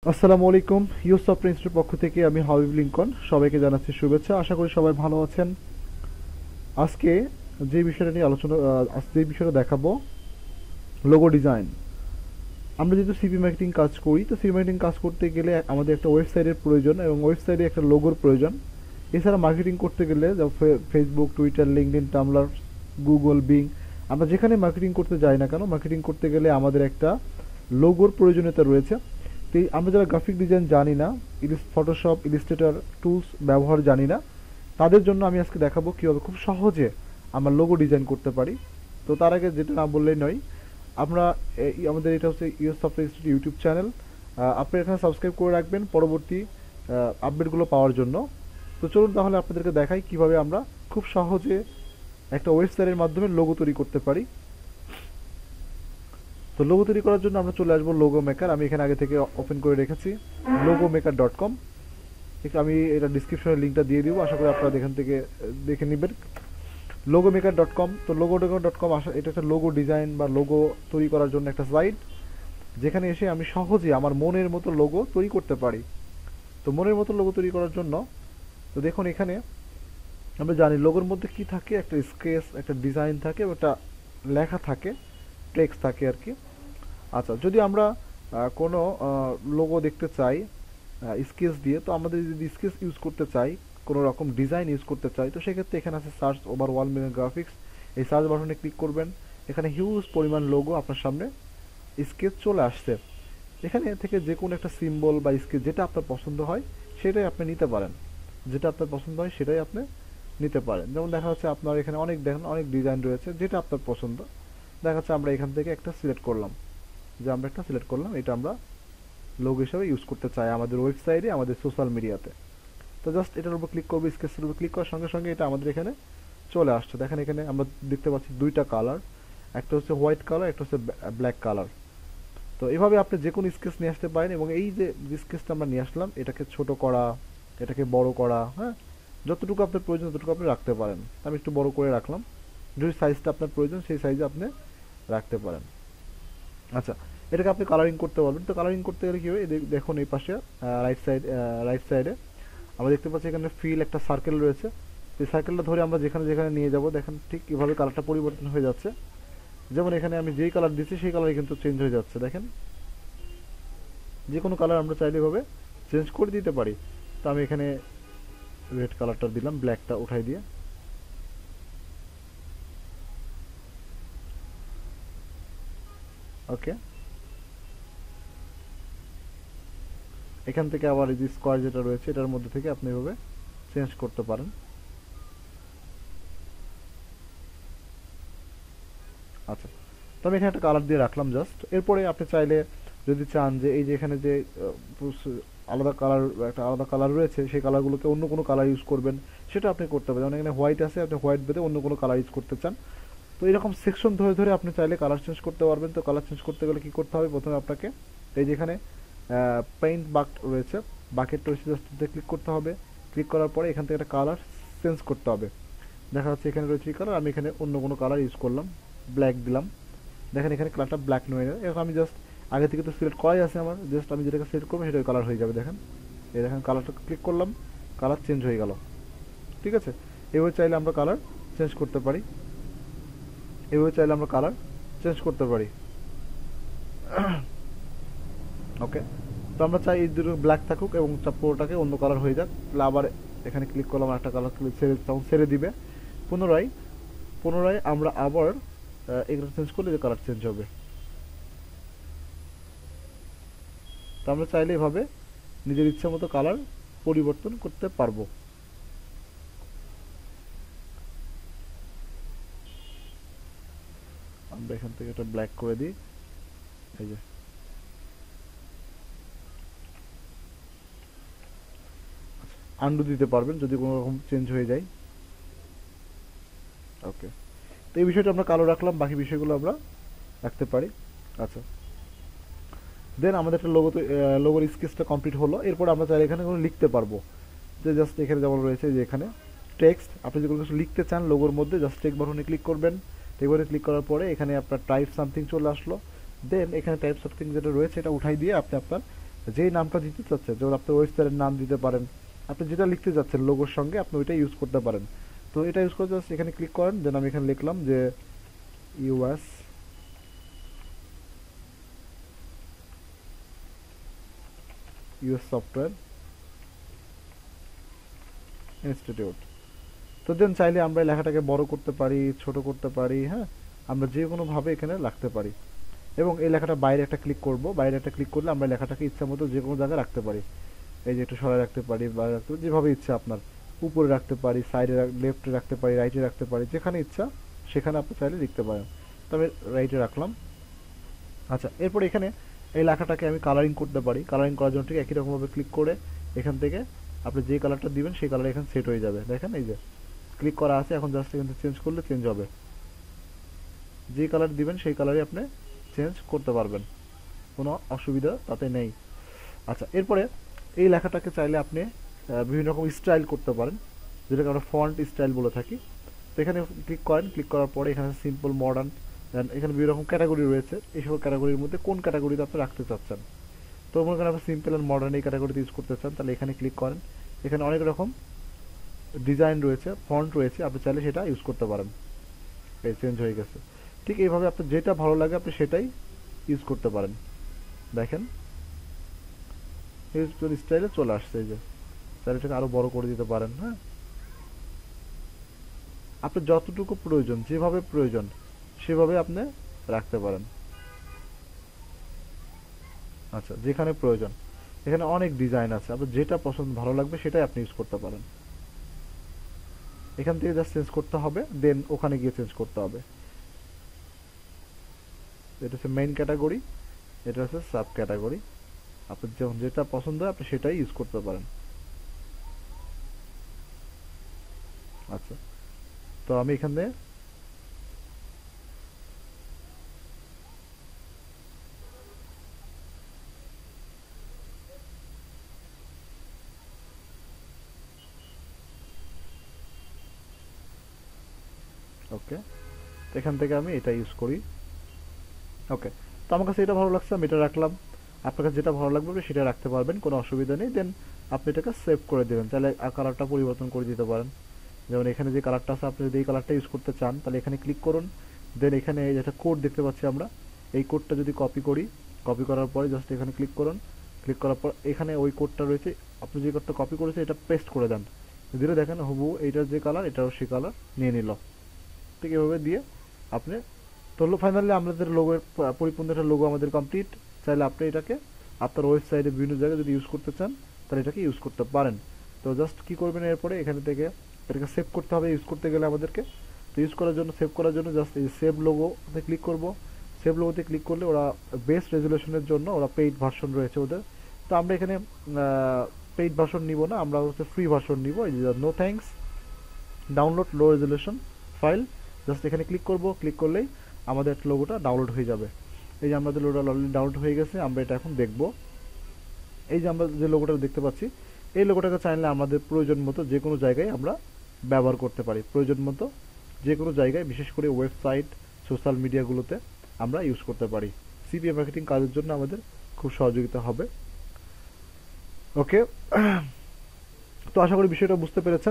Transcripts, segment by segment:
আসসালামু আলাইকুম। ইউসফট প্রিন্সের পক্ষ থেকে আমি হাবিব লিঙ্কন সবাইকে জানাচ্ছি শুভেচ্ছা। আশা করি সবাই ভালো আছেন। আজকে যে বিষয়টা নিয়ে আলোচনা আজকে যে বিষয়টা দেখাবো, লোগো ডিজাইন। আমরা যেহেতু সিপি মার্কেটিং কাজ করি, তো সিপি মার্কেটিং কাজ করতে গেলে আমাদের একটা ওয়েবসাইটের প্রয়োজন এবং ওয়েবসাইটে একটা লোগোর প্রয়োজন। এছাড়া মার্কেটিং করতে গেলে Facebook, Twitter, LinkedIn, Tumblr, Google, Bing, আমরা যেখানে মার্কেটিং করতে যাই না কেন, মার্কেটিং করতে গেলে আমাদের একটা লোগোর প্রয়োজনীয়তা রয়েছে। তো আমরা যারা গ্রাফিক ডিজাইন জানি না, ফটোশপ, ইলিস্ট্রেটর টুলস ব্যবহার জানি না, তাদের জন্য আমি আজকে দেখাবো কীভাবে খুব সহজে আমরা লোগো ডিজাইন করতে পারি। তো তার আগে যেটা না বললেই নয়, আমরা আমাদের এটা হচ্ছে US software institute YouTube channel. আপনি এখানে সাবস্ক্রাইব করে রাখবেন পরবর্তী আপডেটগুলো পাওয়ার জন্য। তো চলুন তাহলে আপনাদেরকে দেখাই কিভাবে আমরা খুব সহজে একটা ওয়েবসাইটের মাধ্যমে লোগো তৈরি করতে পারি। তো লোগো তৈরি করার জন্য আমরা চলে আসবো লোগো মেকার। আমি এখানে আগে থেকে ওপেন করে রেখেছি logomaker.com। আমি এটা ডিসক্রিপশনের লিঙ্কটা দিয়ে দিব, আশা করি আপনারা এখান থেকে দেখে নেবেন। logomaker.com। তো logomaker.com এটা একটা লোগো ডিজাইন বা লোগো তৈরি করার জন্য একটা সাইট, যেখানে এসে আমি সহজে আমার মনের মতো লোগো তৈরি করতে পারি। তো মনের মতো লোগো তৈরি করার জন্য, তো দেখুন এখানে আমরা জানি লোগোর মধ্যে কি থাকে, একটা স্কেচ, একটা ডিজাইন থাকে, একটা লেখা থাকে, টেক্সট থাকে আর কি। আচ্ছা, যদি আমরা কোনো লোগো দেখতে চাই স্কেচ দিয়ে, তো আমাদের যদি স্কেচ ইউজ করতে চাই, কোনো রকম ডিজাইন ইউজ করতে চাই, তো সেক্ষেত্রে এখানে আছে সার্চ ওভার 1 মিলিয়ন গ্রাফিক্স। এই সার্চ বাটনে ক্লিক করবেন, এখানে হিউজ পরিমাণ লোগো আপনার সামনে স্কেচ চলে আসছে। এখানে থেকে যে কোনো একটা সিম্বল বা স্কেচ যেটা আপনার পছন্দ হয় সেটাই আপনি নিতে পারেন। যেটা আপনার পছন্দ হয় সেটাই আপনি নিতে পারেন। যেমন দেখা যাচ্ছে আপনার এখানে দেখেন অনেক ডিজাইন রয়েছে, যেটা আপনার পছন্দ। দেখা যাচ্ছে আমরা এখান থেকে একটা সিলেক্ট করলাম, এটা আমরা লোগো হিসেবে ইউজ করতে চাই আমাদের ওয়েবসাইটে, আমাদের সোশ্যাল মিডিয়াতে। তো জাস্ট এটার উপর ক্লিক করবো, স্কেচের উপর ক্লিক করার সঙ্গে সঙ্গে এটা আমাদের এখানে চলে আসছে। দেখেন এখানে আমরা দেখতে পাচ্ছি দুইটা কালার, একটা হচ্ছে হোয়াইট কালার, একটা হচ্ছে ব্ল্যাক কালার। তো এইভাবে আপনি যে কোনো স্কেচ নিয়ে আসতে পারেন, এবং এই যে স্কেচটা আমরা নিয়ে আসলাম, এটাকে ছোট করা, এটাকে বড় করা, হ্যাঁ, যতটুকু আপনার প্রয়োজন ততটুকু আপনি রাখতে পারেন। আমি একটু বড় করে রাখলাম, যদি সাইজটা আপনার প্রয়োজন সেই সাইজে আপনি রাখতে পারেন। আচ্ছা, এটাকে আপনি কালারিং করতে পারবেন। তো কালারিং করতে গেলে কী হবে, দেখুন এই পাশে রাইট সাইডে আমরা দেখতে পাচ্ছি এখানে ফিল একটা সার্কেল রয়েছে। এই সার্কেলটা ধরে আমরা যেখানে যেখানে নিয়ে যাব, দেখেন ঠিক এভাবে কালারটা পরিবর্তন হয়ে যাচ্ছে। যেমন এখানে আমি যেই কালার দিচ্ছি সেই কালারই কিন্তু চেঞ্জ হয়ে যাচ্ছে। দেখেন, যে কোনো কালার আমরা চাইলে এভাবে চেঞ্জ করে দিতে পারি। তো আমি এখানে রেড কালারটা দিলাম, ব্ল্যাকটা উঠাই দিয়ে। ওকে, এখান থেকে আবার এই যে স্কোয়ার যেটা রয়েছে এটার মধ্যে থেকে আপনি এভাবে চেঞ্জ করতে পারেন। আচ্ছা, তো আমি এখানে একটা কালার দিয়ে রাখলাম জাস্ট। এরপরে আপনি চাইলে যদি চান যে এই যে এখানে যে আলাদা কালার, একটা আলাদা কালার রয়েছে, সেই কালারগুলোকে অন্য কোনো কালার ইউজ করবেন, সেটা আপনি করতে পারেন। যেমন এখানে হোয়াইট আছে, আপনি হোয়াইট বেঁধে অন্য কোনো কালার ইউজ করতে চান, তো এরকম সেকশন ধরে ধরে আপনি চাইলে কালার চেঞ্জ করতে পারবেন। তো কালার চেঞ্জ করতে গেলে কী করতে হবে, প্রথমে আপনাকে এই যেখানে পেইন্ট বাক রয়েছে, বাকেট রয়েছে, জাস্ট ক্লিক করতে হবে। ক্লিক করার পরে এখান থেকে একটা কালার চেঞ্জ করতে হবে। দেখা যাচ্ছে এখানে রয়েছে এই কালার, আমি এখানে অন্য কোনো কালার ইউজ করলাম, ব্ল্যাক দিলাম। দেখেন এখানে কালারটা ব্ল্যাক নয়, এখন আমি জাস্ট আগে থেকে তো সিলেক্ট করাই আছে আমার, জাস্ট আমি যেটাকে সিলেক্ট করবো সেটাই কালার হয়ে যাবে। দেখেন, এই দেখেন কালারটা ক্লিক করলাম, কালার চেঞ্জ হয়ে গেল। ঠিক আছে, এভাবে চাইলে আমরা কালার চেঞ্জ করতে পারি, ওকে। তো আমরা চাই এই দুটো ব্ল্যাক থাকুক এবং পুরোটাকে অন্য কালার হয়ে যাক। তাহলে আবার এখানে ক্লিক করলাম, একটা কালার তখন ছেড়ে দিবে। পুনরায় পুনরায় আমরা আবার এগুলো চেঞ্জ করলে যে কালার চেঞ্জ হবে। তো আমরা চাইলে এভাবে নিজের ইচ্ছা মতো কালার পরিবর্তন করতে পারবো। আমরা এখান থেকে একটা ব্ল্যাক করে দিই, এই যে আন্ডু দিতে পারবেন যদি কোনো রকম চেঞ্জ হয়ে যায়। ওকে, তো এই বিষয়টা আমরা কালো রাখলাম, বাকি বিষয়গুলো আমরা রাখতে পারি। আচ্ছা, দেন আমাদের একটা লোগোর স্কেচটা কমপ্লিট হলো। এরপর আমরা চাইলে এখানে কোনো লিখতে পারবো, যে জাস্ট এখানে যেমন রয়েছে যে এখানে টেক্সট, আপনি যেগুলো কিছু লিখতে চান লোগোর মধ্যে, জাস্ট টেক্সট বাটনে ক্লিক করবেন। টেক্সট বাটনে ক্লিক করার পরে এখানে আপনার টাইপ সামথিং চলে আসলো। দেন এখানে টাইপ সামথিং যেটা রয়েছে এটা উঠাই দিয়ে আপনি আপনার যেই নামটা দিতে চাচ্ছেন, যেমন আপনার ওয়েবসাইটের নাম দিতে পারেন, আপনি যেটা লিখতে যাচ্ছেন লোগোর সঙ্গে আপনি ওইটা ইউজ করতে পারেন। তো এটা ইউজ করে জাস্ট এখানে ক্লিক করেন, দেন আমি এখানে লিখলাম যে ইউএস সফটওয়্যার ইনস্টিটিউট। তো দেন চাইলে আমরা এই লেখাটাকে বড় করতে পারি, ছোট করতে পারি, হ্যাঁ, আমরা যে কোনোভাবে এখানে রাখতে পারি। এবং এই লেখাটা বাইরে একটা ক্লিক করব, বাইরে একটা ক্লিক করলে আমরা লেখাটাকে ইচ্ছা মতো যে কোনো জায়গায় রাখতে পারি। এই যে একটু সরাই রাখতে পারি, বাইরে রাখতে পারি, যেভাবে ইচ্ছা আপনার, উপরে রাখতে পারি, সাইডে লেফটে রাখতে পারি, রাইটে রাখতে পারি, যেখানে ইচ্ছা সেখানে আপনি চাইলে লিখতে পারেন। তবে রাইটে রাখলাম। আচ্ছা, এরপর এখানে এই লেখাটাকে আমি কালারিং করতে পারি। কালারিং করার জন্য ঠিক একই রকমভাবে ক্লিক করে এখান থেকে আপনি যে কালারটা দিবেন সেই কালার এখানে সেট হয়ে যাবে। দেখেন এই যে ক্লিক করা আছে, এখন জাস্ট এখান থেকে চেঞ্জ করলে চেঞ্জ হবে। যে কালার দিবেন সেই কালারই আপনি চেঞ্জ করতে পারবেন, কোনো অসুবিধা তাতে নেই। আচ্ছা, এরপরে এই লেখাটাকে চাইলে আপনি বিভিন্ন রকম স্টাইল করতে পারেন, যেটাকে আমরা ফন্ট স্টাইল বলে থাকি। তো এখানে ক্লিক করেন, ক্লিক করার পরে এখানে সিম্পল, মডার্ন, দেন এখানে বিভিন্ন রকম ক্যাটাগরি রয়েছে। এই সকল ক্যাটাগরির মধ্যে কোন ক্যাটাগরিতে আপনি রাখতে চাচ্ছেন। তো মনে করেন আপনি সিম্পল অ্যান্ড মডার্ন এই ক্যাটাগরিতে ইউজ করতে চান, তাহলে এখানে ক্লিক করেন। এখানে অনেক রকম ডিজাইন রয়েছে, ফন্ট রয়েছে, আপনি চাইলে সেটা ইউজ করতে পারেন। এই চেঞ্জ হয়ে গেছে। ঠিক এইভাবে আপনার যেটা ভালো লাগে আপনি সেটাই ইউজ করতে পারেন। দেখেন এই স্টাইলে চলে আসছে। এই যে চাইলে এটাকে আরো বড় করে দিতে পারেন। হ্যাঁ, আপনার যতটুকু প্রয়োজন, যেভাবে প্রয়োজন সেভাবে আপনি রাখতে পারেন। আচ্ছা, যেখানে প্রয়োজন, এখানে অনেক ডিজাইন আছে, আপনার যেটা পছন্দ ভালো লাগবে সেটাই আপনি ইউজ করতে পারেন। এখান থেকে জাস্ট চেঞ্জ করতে হবে, দেন ওখানে গিয়ে চেঞ্জ করতে হবে। এটা হচ্ছে মেইন ক্যাটাগরি, এটা হচ্ছে সাব ক্যাটাগরি। আপনার যখন যেটা পছন্দ হয় আপনি সেটাই ইউজ করতে পারেন। আচ্ছা, তো আমি এখানে ওকে, এখান থেকে আমি এটা ইউজ করি। ওকে, তো আমার কাছে এটা ভালো লাগছে, আমি এটা রাখলাম। আপনার কাছে যেটা ভালো লাগবে আপনি সেটা রাখতে পারবেন, কোনো অসুবিধা নেই। দেন আপনি এটাকে সেভ করে দেবেন, তাহলে কালারটা পরিবর্তন করে দিতে পারেন। যেমন এখানে যে কালারটা আছে আপনি যদি এই কালারটা ইউজ করতে চান তাহলে এখানে ক্লিক করুন। দেন এখানে এই যেটা কোড দেখতে পাচ্ছি আমরা, এই কোডটা যদি কপি করি, কপি করার পরে জাস্ট এখানে ক্লিক করুন। ক্লিক করার পর এখানে ওই কোডটা রয়েছে, আপনি যে কোডটা কপি করেছে এটা পেস্ট করে দেন। দিলে দেখেন হুবহু এইটার যে কালার এটাও সেই কালার নিয়ে নিল। ঠিক এভাবে দিয়ে আপনি, তো ফাইনালি আমাদের লোগোর পরিপূর্ণ একটা লোগো আমাদের কমপ্লিট। চাইলে আপনি এটাকে আপনার ওয়েবসাইটে বিভিন্ন জায়গায় যদি ইউজ করতে চান তাহলে এটাকে ইউজ করতে পারেন। তো জাস্ট কি করবেন, এরপরে এখানে থেকে এটাকে সেভ করতে হবে ইউজ করতে গেলে আমাদেরকে। তো ইউজ করার জন্য, সেভ করার জন্য জাস্ট এই সেভ লোগোতে ক্লিক করব। সেভ লোগোতে ক্লিক করলে ওরা বেস্ট রেজুলেশনের জন্য ওরা পেইড ভার্সন রয়েছে ওদের। তো আমরা এখানে পেইড ভার্সন নিব না, আমরা হচ্ছে ফ্রি ভার্সন নিব। এই যে no thanks, download low resolution file, just এখানে ক্লিক করব। ক্লিক করলেই আমাদের লোগোটা ডাউনলোড হয়ে যাবে। এই যে আমাদের লোগোটা অলরেডি ডাউনলোড হয়ে গেছে, আমরা এটা এখন দেখব। এই যে আমরা যে লোগোটা দেখতে পাচ্ছি, এই লোগোটাকে চাইলে আমাদের প্রয়োজন মতো যে কোনো জায়গায় আমরা ব্যবহার করতে পারি। প্রয়োজন মতো যে কোনো জায়গায়, বিশেষ করে ওয়েবসাইট, সোশ্যাল মিডিয়াগুলোতে আমরা ইউজ করতে পারি। সিপিএ মার্কেটিং কাজের জন্য আমাদের খুব সহযোগিতা হবে। ওকে, তো আশা করি বিষয়টা বুঝতে পেরেছেন।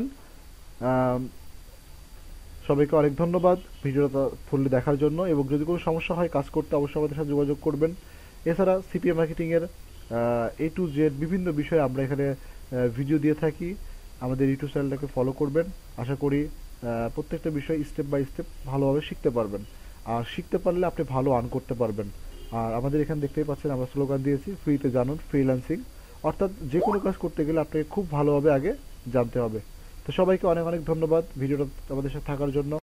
সবাইকে অনেক ধন্যবাদ ভিডিওটা ফুললি দেখার জন্য, এবং যদি কোনো সমস্যা হয় কাজ করতে অবশ্যই আমাদের সাথে যোগাযোগ করবেন। এছাড়া সিপিএ মার্কেটিংয়ের A to Z বিভিন্ন বিষয়ে আমরা এখানে ভিডিও দিয়ে থাকি। আমাদের ইউটিউব চ্যানেলটাকে ফলো করবেন। আশা করি প্রত্যেকটা বিষয় স্টেপ বাই স্টেপ ভালোভাবে শিখতে পারবেন, আর শিখতে পারলে আপনি ভালো আর্ন করতে পারবেন। আর আমাদের এখানে দেখতেই পাচ্ছেন আমরা স্লোগান দিয়েছি, ফ্রিতে জানুন ফ্রিল্যান্সিং। অর্থাৎ যে কোনো কাজ করতে গেলে আপনাকে খুব ভালোভাবে আগে জানতে হবে। তো সবাইকে অনেক অনেক ধন্যবাদ ভিডিওটা আমাদের সাথে থাকার জন্য।